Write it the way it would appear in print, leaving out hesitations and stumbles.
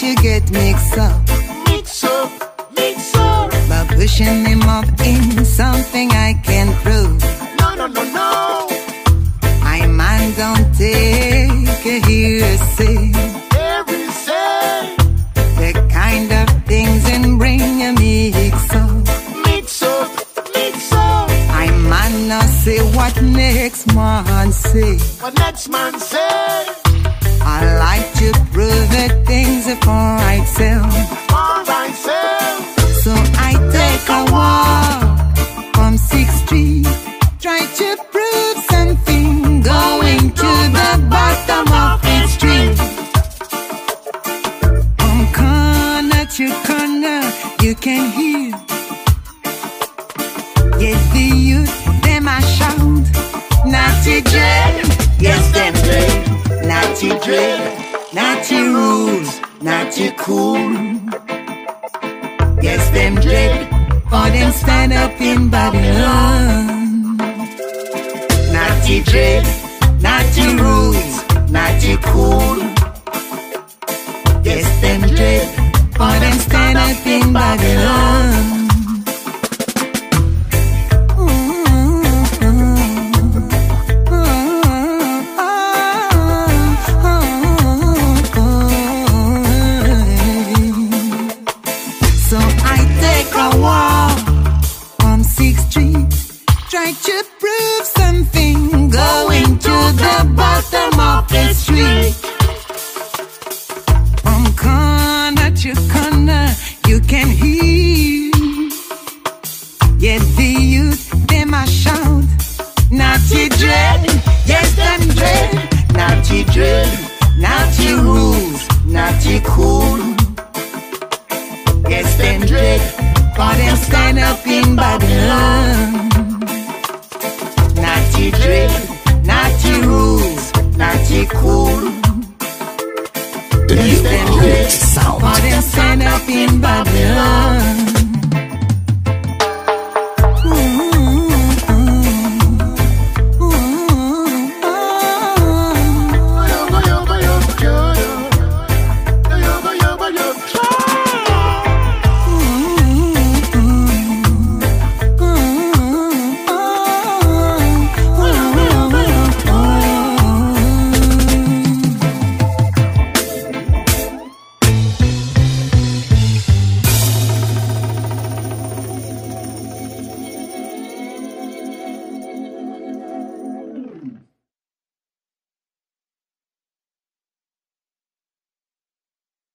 you get mixed up. Mix up, mix up. By pushing him up in something I can't prove. No, no, no, no. My man don't take a hearsay. Every say. The kind of things and bring a mix up. Mix up, mix up. I man not say what next man say. What next man say? I like to prove that things are for myself. For myself. So I take a walk from 6th Street, try to prove something, going to the bottom of the street. From corner to corner, you can hear. Yes, the youth, them a shout, naughty dread, yes, them dread. Naughty dread, naughty rules, naughty cool. Yes, them dread, for them stand up in Babylon. Naughty dread, naughty rules, naughty cool. Yes, them dread, for them stand up in Babylon. Try to prove something, going to the bottom of the street. From corner to corner, you can hear. Yet the youth, them a shout, naughty dread, yes, them dread. Naughty dread, naughty rules, naughty cool. Yes, them dread, for them stand up in Babylon. Naughty dread, naughty rules, naughty cool. The new Kubix sound. For them stand up in Babylon.